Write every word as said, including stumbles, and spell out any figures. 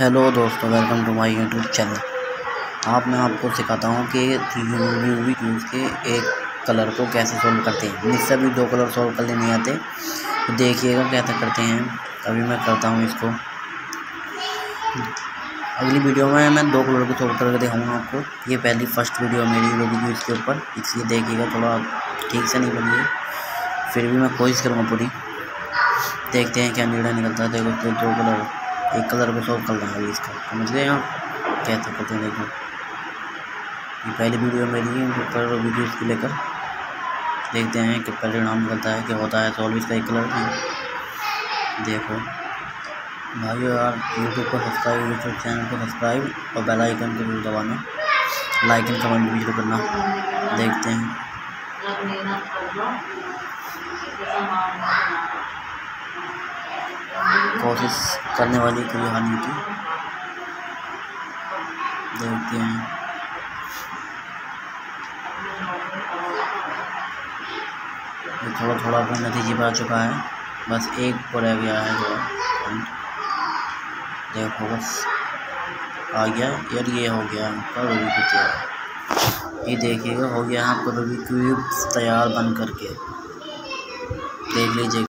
Hello दोस्तों, welcome to my YouTube channel. आप मैं आपको सिखाता हूँ कि रूबिक यूज़ के एक कलर को कैसे सोल्व करते हैं। मुझसे भी दो कलर सोल्व करने नहीं आते, तो देखिएगा कैसे करते हैं। अभी मैं करता हूँ इसको। अगली वीडियो में मैं दो कलर को सोल्व करके दिखाऊँगा आपको। ये पहली फर्स्ट वीडियो मेरी रूबिक यूज़ के ऊपर, इसलिए देखिएगा, थोड़ा ठीक से नहीं बनी है, फिर भी मैं कोशिश करूँगा पूरी। देखते हैं क्या निर्णय निकलता है। देखो तो दो कलर, एक कलर को सोल्व करना है इसका, समझ गए आप कैसे करते हैं। देखो ये पहली वीडियो मेरी है ऊपर वीडियो इसकी लेकर, देखते हैं कि परिणाम निकलता है क्या होता है सॉल्व इसका एक कलर में। देखो भाई यार, यूट्यूब को सब्सक्राइब, यूट्यूब चैनल को सब्सक्राइब और बेल आइकन को जरूर दबाना, लाइक एंड कमेंट भी जरूर करना। देखते हैं कोशिश करने वाली कोई हानि की। देखते हैं ये थोड़ा थोड़ा अपने नतीजे पर आ चुका है, बस एक पर रह गया है थोड़ा पॉइंट। देखो बस आ गया यार, ये हो गया आपका रूबिक क्यूब तैयार। ये देखिएगा हो गया आपका रूबिक क्यूब तैयार बन करके, देख लीजिए।